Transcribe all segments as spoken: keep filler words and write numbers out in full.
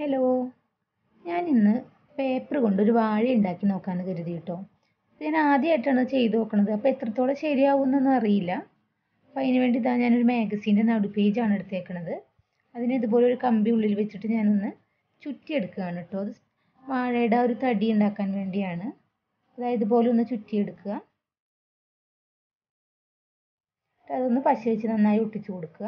Hello, ഞാൻ ഇന്ന് paper കൊണ്ട് ഒരു വാഴ ഉണ്ടാക്കി നോക്കാമെന്ന് കരുതി കേട്ടോ. ഞാൻ ആദ്യമായിട്ടാണ് ചെയ്ത് നോക്കണത്, അപ്പോൾ എത്രത്തോളം ശരിയാവുമെന്നൊന്നും അറിയില്ല. അപ്പോൾ അതിന് വേണ്ടി ഇതാ ഞാനൊരു മാഗസീൻ്റെ നടു പേജാണ് എടുത്തേക്കണത്. അതിന് ഇതുപോലെ ഒരു കമ്പി ഉള്ളിൽ വെച്ചിട്ട് ഞാനൊന്ന് ചുറ്റിയെടുക്കുകയാണ് കേട്ടോ. അത് വാഴയുടെ ഒരു തടി ഉണ്ടാക്കാൻ വേണ്ടിയാണ്. അതായത് ഇതുപോലെ ഒന്ന് ചുറ്റിയെടുക്കുക. അതൊന്ന് പശ വെച്ച് നന്നായി ഒട്ടിച്ചു കൊടുക്കുക.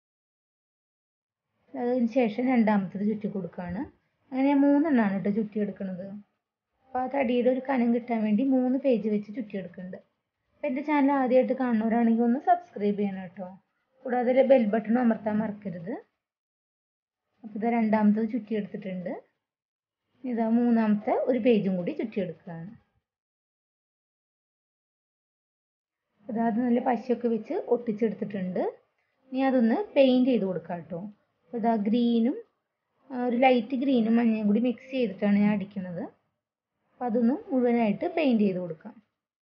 അതിന് ശേഷം രണ്ടാമത്തത് ചുറ്റി കൊടുക്കുകയാണ്. അങ്ങനെ മൂന്നെണ്ണമാണ് കേട്ടോ ചുറ്റിയെടുക്കുന്നത്. അപ്പോൾ ആ തടിയുടെ ഒരു കനം കിട്ടാൻ വേണ്ടി മൂന്ന് പേജ് വെച്ച് ചുറ്റിയെടുക്കുന്നുണ്ട്. അപ്പോൾ എൻ്റെ ചാനൽ ആദ്യമായിട്ട് കാണുന്നവരാണെങ്കിൽ ഒന്ന് സബ്സ്ക്രൈബ് ചെയ്യണം കേട്ടോ. കൂടാതെ ബെൽ ബട്ടൺ അമർത്താൻ മറക്കരുത്. അപ്പോൾ ഇത് രണ്ടാമത്തത് ചുറ്റിയെടുത്തിട്ടുണ്ട്. ഇതാ മൂന്നാമത്തെ ഒരു പേജും കൂടി ചുറ്റിയെടുക്കുകയാണ്. അതായത് നല്ല പശയൊക്കെ വെച്ച് ഒട്ടിച്ചെടുത്തിട്ടുണ്ട്. ഇനി അതൊന്ന് പെയിൻറ് ചെയ്ത് കൊടുക്കാം കേട്ടോ. അപ്പോൾ ഇതാ ഗ്രീനും ഒരു ലൈറ്റ് ഗ്രീനും മഞ്ഞയും കൂടി മിക്സ് ചെയ്തിട്ടാണ് ഞാൻ അടിക്കുന്നത്. അപ്പോൾ അതൊന്ന് മുഴുവനായിട്ട് പെയിൻറ് ചെയ്ത് കൊടുക്കാം.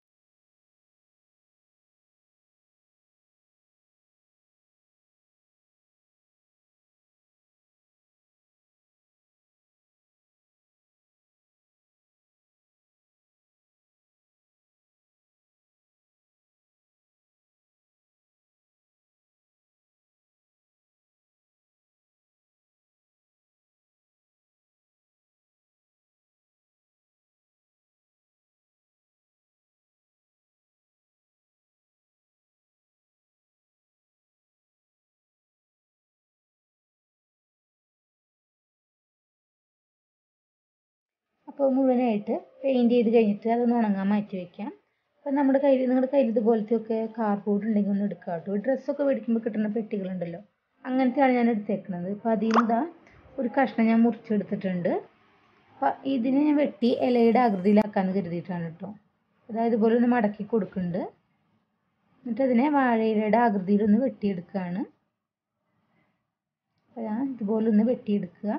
അപ്പോൾ മുഴുവനായിട്ട് പെയിൻറ് ചെയ്ത് കഴിഞ്ഞിട്ട് അതൊന്ന് ഉണങ്ങാൻ മാറ്റി വയ്ക്കാം. അപ്പോൾ നമ്മുടെ കയ്യിൽ നിങ്ങളുടെ കയ്യിൽ ഇതുപോലത്തെയൊക്കെ കാർഡ്ബോർഡ് ഉണ്ടെങ്കിൽ ഒന്ന് എടുക്കുക കേട്ടോ. ഡ്രസ്സൊക്കെ മേടിക്കുമ്പോൾ കിട്ടുന്ന പെട്ടികളുണ്ടല്ലോ, അങ്ങനത്തെയാണ് ഞാൻ എടുത്തേക്കുന്നത്. അപ്പോൾ അതിൽ നിന്ന് ഇതാ ഒരു കഷ്ണം ഞാൻ മുറിച്ചെടുത്തിട്ടുണ്ട്. അപ്പോൾ ഇതിനെ ഞാൻ വെട്ടി ഇലയുടെ ആകൃതിയിലാക്കാമെന്ന് കരുതിയിട്ടാണ് കേട്ടോ. അതായത് ഇതുപോലെ ഒന്ന് മടക്കി കൊടുക്കുന്നുണ്ട്. എന്നിട്ട് അതിനെ വാഴയിലയുടെ ആകൃതിയിലൊന്ന് വെട്ടിയെടുക്കുകയാണ്. അപ്പോൾ ഞാൻ ഇതുപോലെ ഒന്ന് വെട്ടിയെടുക്കുക.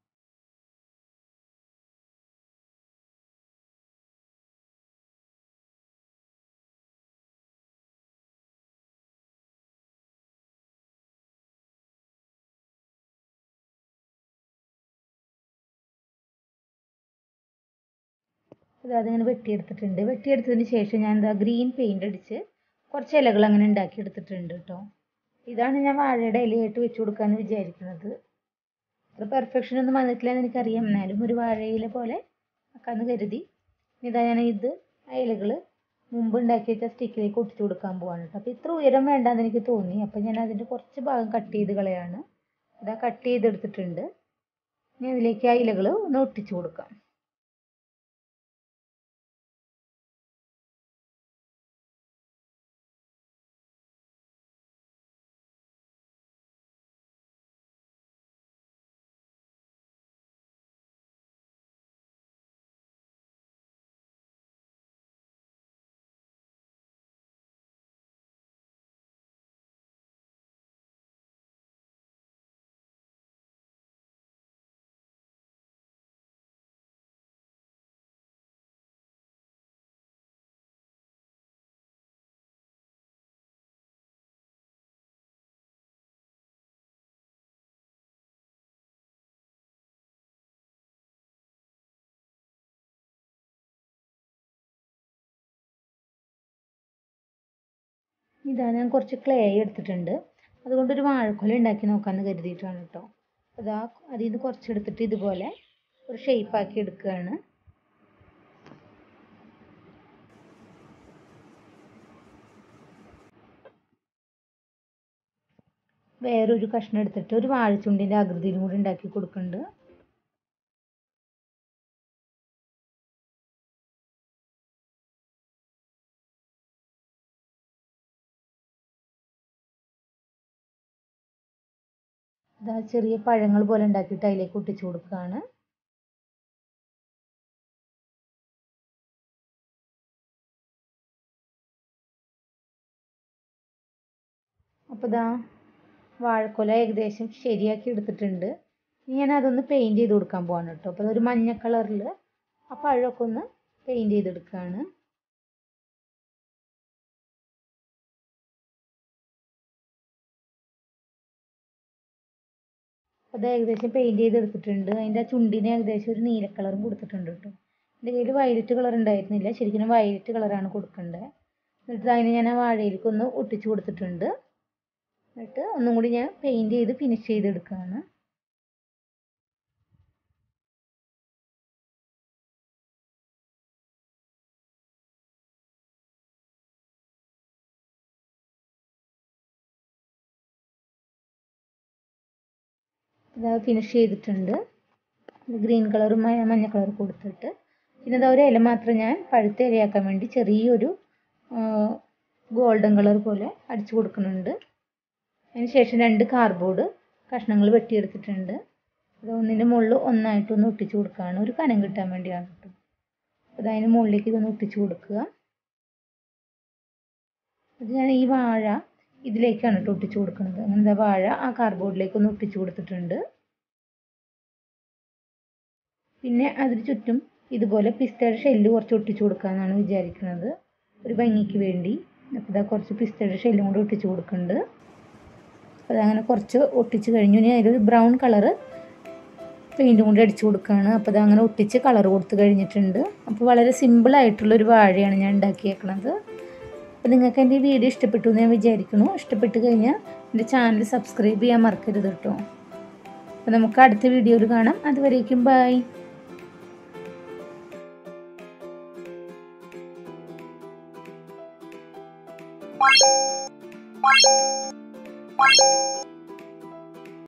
അത് അതിങ്ങനെ വെട്ടിയെടുത്തിട്ടുണ്ട്. വെട്ടിയെടുത്തതിന് ശേഷം ഞാൻ എന്താ ഗ്രീൻ പെയിൻ്റ് അടിച്ച് കുറച്ച് ഇലകൾ അങ്ങനെ ഉണ്ടാക്കിയെടുത്തിട്ടുണ്ട് കേട്ടോ. ഇതാണ് ഞാൻ വാഴയുടെ ഇലയായിട്ട് വെച്ച് കൊടുക്കാമെന്ന് വിചാരിക്കുന്നത്. അത്ര പെർഫെക്ഷൻ ഒന്നും വന്നിട്ടില്ല എന്ന് എനിക്കറിയാം, എന്നാലും ഒരു വാഴയില പോലെ ആക്കാമെന്ന് കരുതി. ഇതാ ഞാൻ ഇത് ആ ഇലകൾ മുമ്പ് ഉണ്ടാക്കി വെച്ച സ്റ്റിക്കിലേക്ക് ഒട്ടിച്ചു കൊടുക്കാൻ പോവാണ് കേട്ടോ. അപ്പോൾ ഇത്ര ഉയരം വേണ്ടാന്ന് എനിക്ക് തോന്നി. അപ്പോൾ ഞാൻ അതിൻ്റെ കുറച്ച് ഭാഗം കട്ട് ചെയ്ത് കളയാണ്. ഇതാ കട്ട് ചെയ്തെടുത്തിട്ടുണ്ട്. ഇനി അതിലേക്ക് ആ ഇലകൾ ഒന്ന് ഒട്ടിച്ചു കൊടുക്കാം. ഇതാ ഞാൻ കുറച്ച് ക്ലേ എടുത്തിട്ടുണ്ട്. അതുകൊണ്ടൊരു വാഴക്കൊല ഉണ്ടാക്കി നോക്കാമെന്ന് കരുതിയിട്ടാണ് കേട്ടോ. അതാ അതിൽ നിന്ന് കുറച്ചെടുത്തിട്ട് ഇതുപോലെ ഒരു ഷേപ്പാക്കി എടുക്കുകയാണ്. വേറൊരു കഷ്ണം എടുത്തിട്ട് ഒരു വാഴച്ചുണ്ടിൻ്റെ ആകൃതിയിലും കൂടി ഉണ്ടാക്കി കൊടുക്കുന്നുണ്ട്. ഇതാ ചെറിയ പഴങ്ങൾ പോലെ ഉണ്ടാക്കിയിട്ട് അതിലേക്ക് ഒട്ടിച്ചു കൊടുക്കുകയാണ്. അപ്പോൾ ഇതാ വാഴക്കൊല ഏകദേശം ശരിയാക്കി എടുത്തിട്ടുണ്ട്. ഇനി ഞാൻ അതൊന്ന് പെയിൻറ് ചെയ്ത് കൊടുക്കാൻ പോവാണ് കേട്ടോ. അപ്പോൾ അതൊരു മഞ്ഞ കളറിൽ ആ പഴമൊക്കെ ഒന്ന് പെയിൻറ് ചെയ്തെടുക്കുകയാണ്. അത് ഏകദേശം പെയിൻറ്റ് ചെയ്തെടുത്തിട്ടുണ്ട്. അതിൻ്റെ ആ ചുണ്ടിന് ഏകദേശം ഒരു നീല കളറും കൊടുത്തിട്ടുണ്ട് കേട്ടോ. എൻ്റെ കയ്യിൽ വയലറ്റ് കളർ ഉണ്ടായിരുന്നില്ല, ശരിക്കും വയലറ്റ് കളറാണ് കൊടുക്കേണ്ടത്. എന്നിട്ട് അതിന് ഞാൻ ആ വാഴയിലേക്ക് ഒന്ന് ഒട്ടിച്ച് കൊടുത്തിട്ടുണ്ട്. എന്നിട്ട് ഒന്നും കൂടി ഞാൻ പെയിൻറ്റ് ചെയ്ത് ഫിനിഷ് ചെയ്തെടുക്കുകയാണ്. ഇത് ഫിനിഷ് ചെയ്തിട്ടുണ്ട്. ഗ്രീൻ കളറും മഞ്ഞ കളറും കൊടുത്തിട്ട് പിന്നെ ഇതാ ഒരു ഇല മാത്രം ഞാൻ പഴുത്ത ഇലയാക്കാൻ വേണ്ടി ചെറിയൊരു ഗോൾഡൻ കളർ പോലെ അടിച്ചു കൊടുക്കുന്നുണ്ട്. അതിന് ശേഷം രണ്ട് കാർഡ്ബോർഡ് കഷ്ണങ്ങൾ വെട്ടിയെടുത്തിട്ടുണ്ട്. അത് ഒന്നിൻ്റെ മുകളിൽ ഒന്നായിട്ടൊന്ന് ഒട്ടിച്ചു കൊടുക്കുകയാണ്, ഒരു കനം കിട്ടാൻ വേണ്ടിയാണ് കേട്ടോ. അത് അതിന് മുകളിലേക്ക് ഇതൊന്ന് ഒട്ടിച്ചു കൊടുക്കുക. അത് ഞാൻ ഈ വാഴ ഇതിലേക്കാണ് കേട്ടോ ഒട്ടിച്ചു കൊടുക്കുന്നത്. അങ്ങനെ വാഴ ആ കാർഡ്ബോർഡിലേക്ക് ഒന്ന് ഒട്ടിച്ചു കൊടുത്തിട്ടുണ്ട്. പിന്നെ അതിന് ചുറ്റും ഇതുപോലെ പിസ്തയുടെ ഷെല്ല് കുറച്ച് ഒട്ടിച്ചു കൊടുക്കാമെന്നാണ് വിചാരിക്കുന്നത്, ഒരു ഭംഗിക്ക് വേണ്ടി. അപ്പോൾ ഇതാ കുറച്ച് പിസ്തയുടെ ഷെല്ലും കൂടി ഒട്ടിച്ചു കൊടുക്കുന്നുണ്ട്. അപ്പോൾ അതങ്ങനെ കുറച്ച് ഒട്ടിച്ച് കഴിഞ്ഞു. ഇനി അതിലൊരു ബ്രൗൺ കളറ് പെയിൻറ്റും കൂടി അടിച്ചു കൊടുക്കുകയാണ്. അപ്പോൾ അതങ്ങനെ ഒട്ടിച്ച് കളർ കൊടുത്ത് കഴിഞ്ഞിട്ടുണ്ട്. അപ്പോൾ വളരെ സിമ്പിളായിട്ടുള്ളൊരു വാഴയാണ് ഞാൻ ഉണ്ടാക്കിയേക്കണത്. അപ്പോൾ നിങ്ങൾക്ക് എൻ്റെ ഈ വീഡിയോ ഇഷ്ടപ്പെട്ടു എന്ന് ഞാൻ വിചാരിക്കുന്നു. ഇഷ്ടപ്പെട്ട് കഴിഞ്ഞാൽ എൻ്റെ ചാനൽ സബ്സ്ക്രൈബ് ചെയ്യാൻ മറക്കരുത് കേട്ടോ. അപ്പോൾ നമുക്ക് അടുത്ത വീഡിയോയിൽ കാണാം. അതുവരേക്കും ബൈ. Bye.